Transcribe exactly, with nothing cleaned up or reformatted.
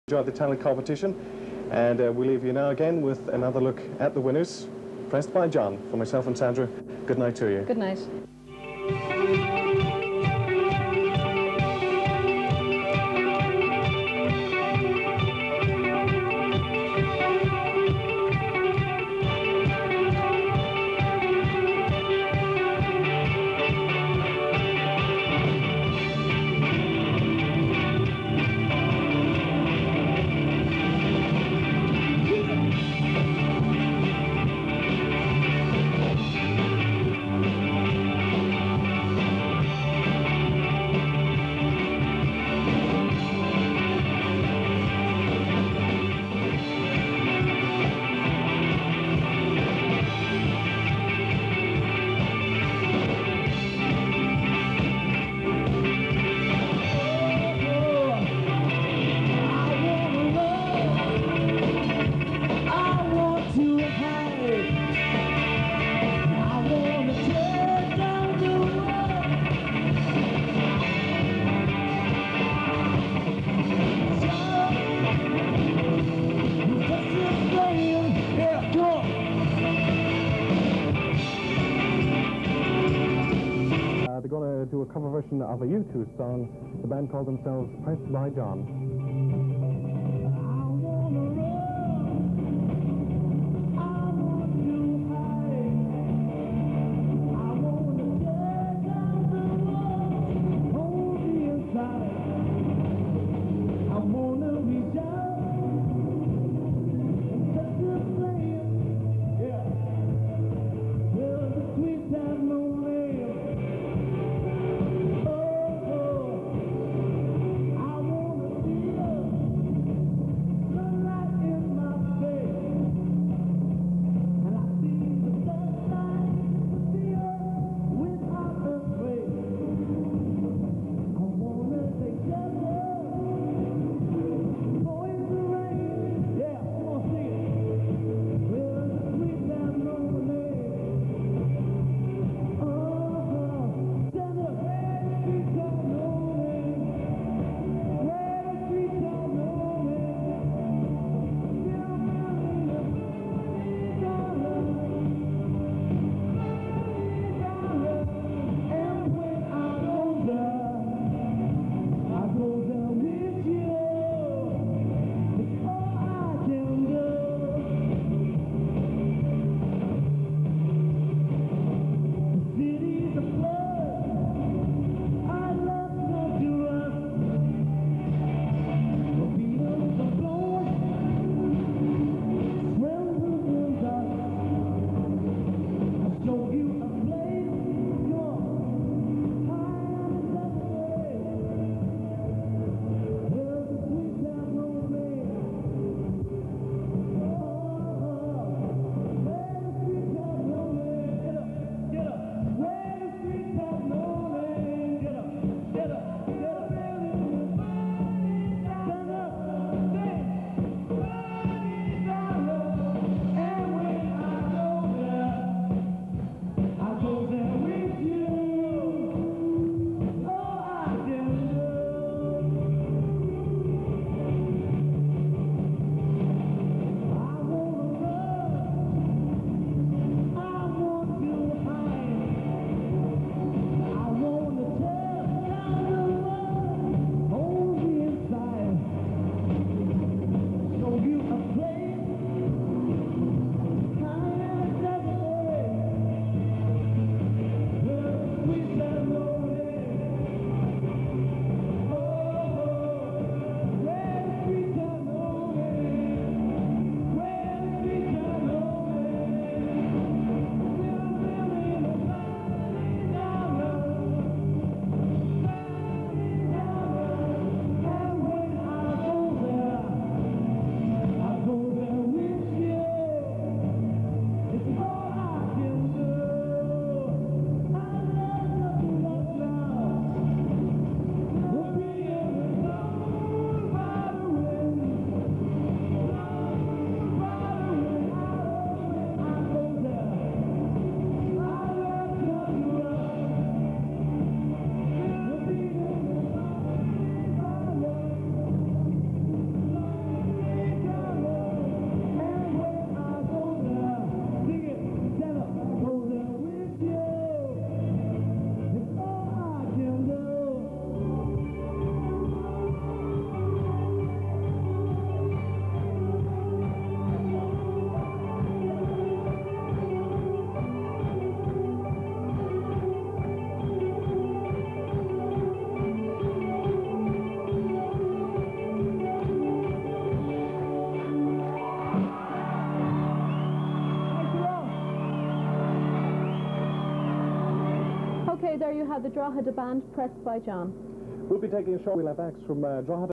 Enjoyed the talent competition, and uh, we leave you now again with another look at the winners, pressed by John. For myself and Sandra, good night to you. Good night. They're going to do a cover version of a U two song. The band called themselves Pressed by John. I wanna be there you have the Drogheda band, pressed by John. We'll be taking a short. We'll have acts from uh, Drogheda.